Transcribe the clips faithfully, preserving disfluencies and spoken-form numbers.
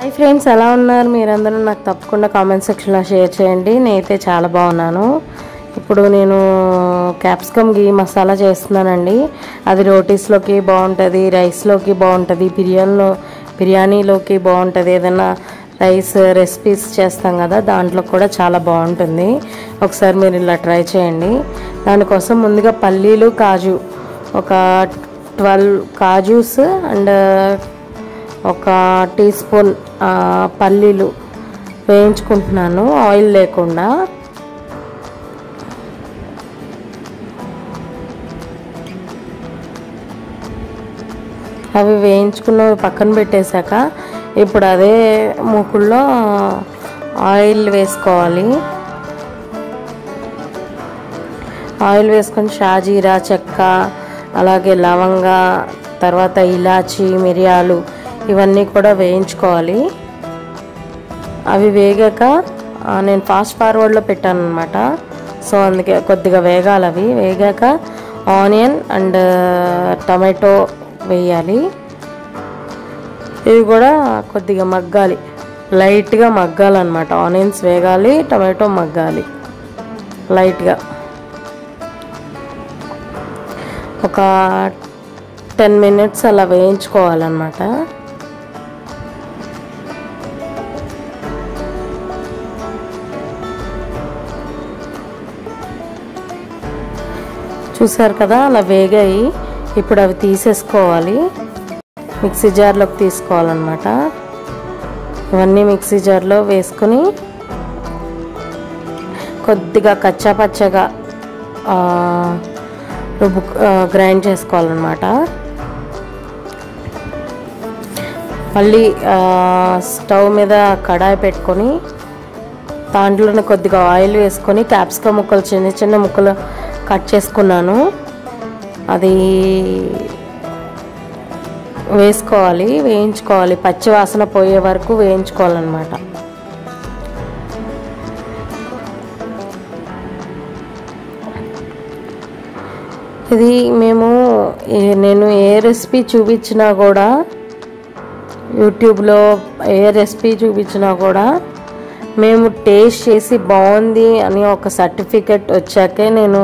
Hi friends, ఎలా ఉన్నారు మీరందరూ? నాకు తప్పకుండా కామెంట్ సెక్షన్లో షేర్ చేయండి. నేనైతే చాలా బాగున్నాను. ఇప్పుడు నేను క్యాప్సికమ్ గీ మసాలా చేస్తున్నానండి. అది రోటీస్లోకి బాగుంటుంది, రైస్లోకి బాగుంటుంది, బిర్యానీలో బిర్యానీలోకి బాగుంటుంది. ఏదైనా రైస్ రెసిపీస్ చేస్తాం కదా, దాంట్లో కూడా చాలా బాగుంటుంది. ఒకసారి మీరు ఇలా ట్రై చేయండి. దానికోసం ముందుగా పల్లీలు, కాజు, ఒక ట్వెల్వ్ కాజూస్ అండ్ ఒక టీ స్పూన్ పల్లీలు వేయించుకుంటున్నాను, ఆయిల్ లేకుండా. అవి వేయించుకున్నవి పక్కన పెట్టేశాక ఇప్పుడు అదే మూకుల్లో ఆయిల్ వేసుకోవాలి. ఆయిల్ వేసుకొని షాజీరా, చెక్క, అలాగే లవంగ, తర్వాత ఇలాచి, మిరియాలు ఇవన్నీ కూడా వేయించుకోవాలి. అవి వేగాక నేను ఫాస్ట్ ఫార్వర్డ్లో పెట్టాను అనమాట, సో అందుకే కొద్దిగా వేగాలి. అవి వేగాక ఆనియన్ అండ్ టమాటో వేయాలి. ఇవి కూడా కొద్దిగా మగ్గాలి, లైట్గా మగ్గాలన్నమాట. ఆనియన్స్ వేగాలి, టమాటో మగ్గాలి లైట్గా. ఒక టెన్ మినిట్స్ అలా వేయించుకోవాలన్నమాట. చూసారు కదా, అలా వేగాయి. ఇప్పుడు అవి తీసేసుకోవాలి, మిక్సీ జార్లోకి తీసుకోవాలన్నమాట. ఇవన్నీ మిక్సీ జార్లో వేసుకొని కొద్దిగా కచ్చా పచ్చగా రుబ్బు గ్రైండ్ చేసుకోవాలన్నమాట. మళ్ళీ స్టవ్ మీద కడాయి పెట్టుకొని దాంట్లోనే కొద్దిగా ఆయిల్ వేసుకొని క్యాప్సికమ్ ముక్కలు చిన్న చిన్న ముక్కలు కట్ చేసుకున్నాను, అది వేసుకోవాలి. వేయించుకోవాలి, పచ్చి వాసన పోయే వరకు వేయించుకోవాలన్నమాట. ఇది మేము నేను ఏ రెసిపీ చూపించినా కూడా, యూట్యూబ్లో ఏ రెసిపీ చూపించినా కూడా మేము టేస్ట్ చేసి బాగుంది అని ఒక సర్టిఫికెట్ వచ్చాకే నేను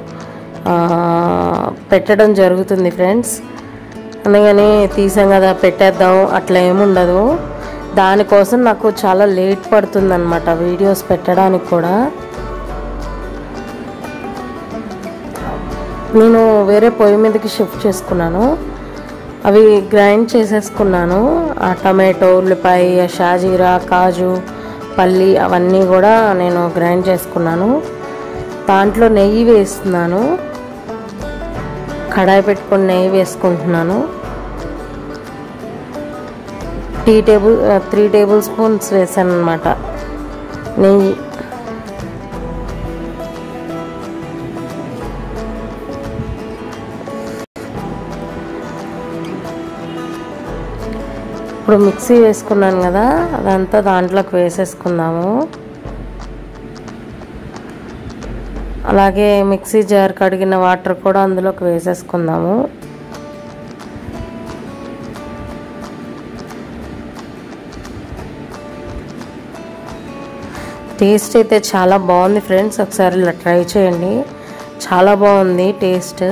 పెట్టడం జరుగుతుంది ఫ్రెండ్స్. అందుకని తీసాం కదా పెట్టేద్దాం అట్లా ఏముండదు. దానికోసం నాకు చాలా లేట్ పడుతుంది అన్నమాట వీడియోస్ పెట్టడానికి కూడా. నేను వేరే పొయ్యి మీదకి షిఫ్ట్ చేసుకున్నాను. అవి గ్రైండ్ చేసేసుకున్నాను. ఆ టమాటో, ఉల్లిపాయ, షాజీరా, కాజు, పల్లి అవన్నీ కూడా నేను గ్రైండ్ చేసుకున్నాను. దాంట్లో నెయ్యి వేస్తున్నాను, కడాయి పెట్టుకొని నెయ్యి వేసుకుంటున్నాను. Tea table three tablespoons వేసాను అన్నమాట నెయ్యి. ఇప్పుడు మిక్సీ వేసుకున్నాను కదా, అదంతా దాంట్లోకి వేసేసుకుందాము. అలాగే మిక్సీ జార్ కడిగిన వాటర్ కూడా అందులోకి వేసేసుకుందాము. టేస్ట్ అయితే చాలా బాగుంది ఫ్రెండ్స్, ఒకసారి ఇలా ట్రై చేయండి. చాలా బాగుంది టేస్ట్.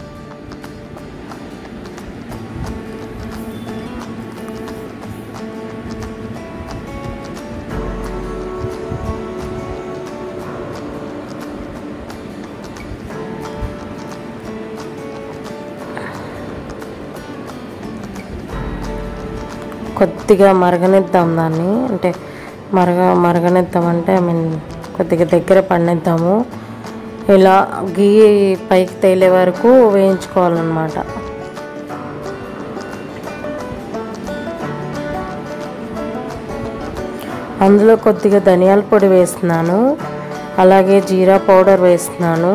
కొద్దిగా మరగనిద్దాం దాన్ని, అంటే మరగ మరగనిద్దామంటే ఐ మీన్ కొద్దిగా దగ్గర పడినిద్దాము. ఇలా గీ పైకి తేలే వరకు వేయించుకోవాలన్నమాట. అందులో కొద్దిగా ధనియాల పొడి వేస్తున్నాను, అలాగే జీరా పౌడర్ వేస్తున్నాను.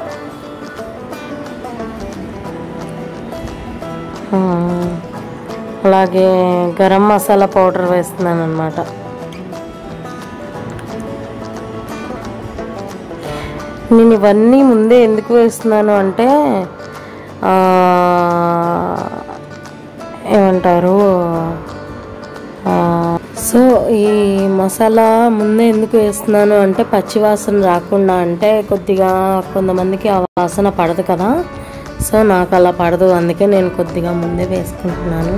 అలాగే గరం మసాలా పౌడర్ వేస్తున్నాను అన్నమాట. నేను ఇవన్నీ ముందే ఎందుకు వేస్తున్నాను అంటే ఏమంటారు సో ఈ మసాలా ముందే ఎందుకు వేస్తున్నాను అంటే పచ్చివాసన రాకుండా, అంటే కొద్దిగా కొంతమందికి ఆ వాసన పడదు కదా, సో నాకు అలా పడదు, అందుకే నేను కొద్దిగా ముందే వేసుకుంటున్నాను.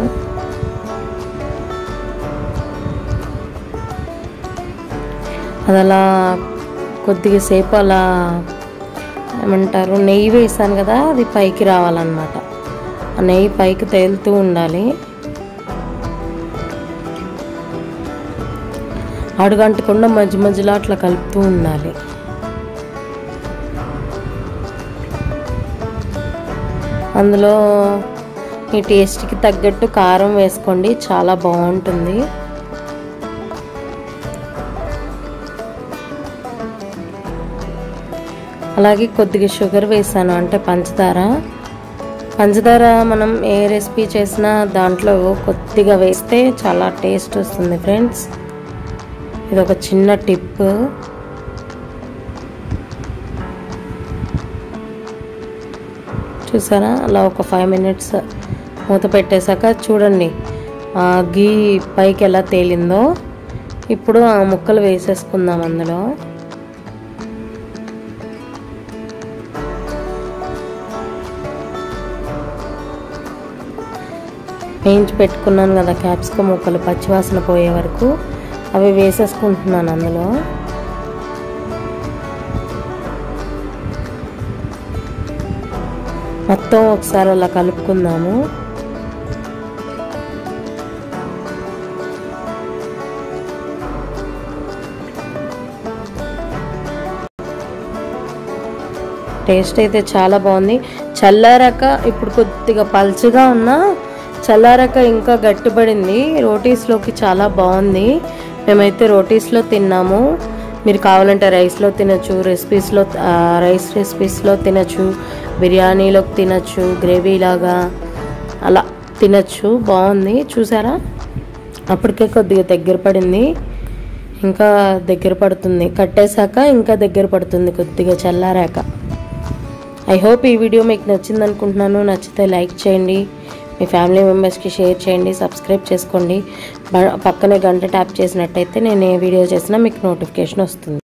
అది అలా కొద్దిగా సేపు అలా ఏమంటారు నెయ్యి వేసాను కదా, అది పైకి రావాలన్నమాట. ఆ నెయ్యి పైకి తేలుతూ ఉండాలి. అడుగంటకుండా మధ్య మధ్యలో అట్లా కలుపుతూ ఉండాలి. అందులో మీ టేస్ట్కి తగ్గట్టు కారం వేసుకోండి, చాలా బాగుంటుంది. అలాగే కొద్దిగా షుగర్ వేసాను, అంటే పంచదార. పంచదార మనం ఏ రెసిపీ చేసినా దాంట్లో కొద్దిగా వేస్తే చాలా టేస్ట్ వస్తుంది ఫ్రెండ్స్. ఇది ఒక చిన్న టిప్. చూసారా, అలా ఒక ఫైవ్ మినిట్స్ మూత పెట్టేశాక చూడండి ఆ గీ పైకి ఎలా తేలిందో. ఇప్పుడు ఆ ముక్కలు వేసేసుకుందాం అందులో. వేయించి పెట్టుకున్నాను కదా క్యాప్సికమ్ ముక్కలు, పచ్చివాసన పోయే వరకు అవి వేసేసుకుంటున్నాను అందులో. మొత్తం ఒకసారి అలా కలుపుకుందాము. టేస్ట్ అయితే చాలా బాగుంది. చల్లారాక ఇప్పుడు కొద్దిగా పల్చగా ఉన్నా చల్లారాక ఇంకా గట్టిపడింది. రోటీస్లోకి చాలా బాగుంది. మేమైతే రోటీస్లో తిన్నాము. మీరు కావాలంటే రైస్లో తినచ్చు, రెసిపీస్లో రైస్ రెసిపీస్లో తినచ్చు, బిర్యానీలోకి తినచ్చు, గ్రేవీ లాగా అలా తినచ్చు. బాగుంది. చూసారా, అప్పటికే కొద్దిగా దగ్గర పడింది, ఇంకా దగ్గర పడుతుంది. కట్టేశాక ఇంకా దగ్గర పడుతుంది కొద్దిగా చల్లారాక. ఐ హోప్ ఈ వీడియో మీకు నచ్చింది అనుకుంటున్నాను. నచ్చితే లైక్ చేయండి, మీ ఫ్యామిలీ మెంబర్స్కి షేర్ చేయండి, సబ్స్క్రైబ్ చేసుకోండి. పక్కనే గంట ట్యాప్ చేసినట్టయితే నేను ఏ వీడియో చేసినా మీకు నోటిఫికేషన్ వస్తుంది.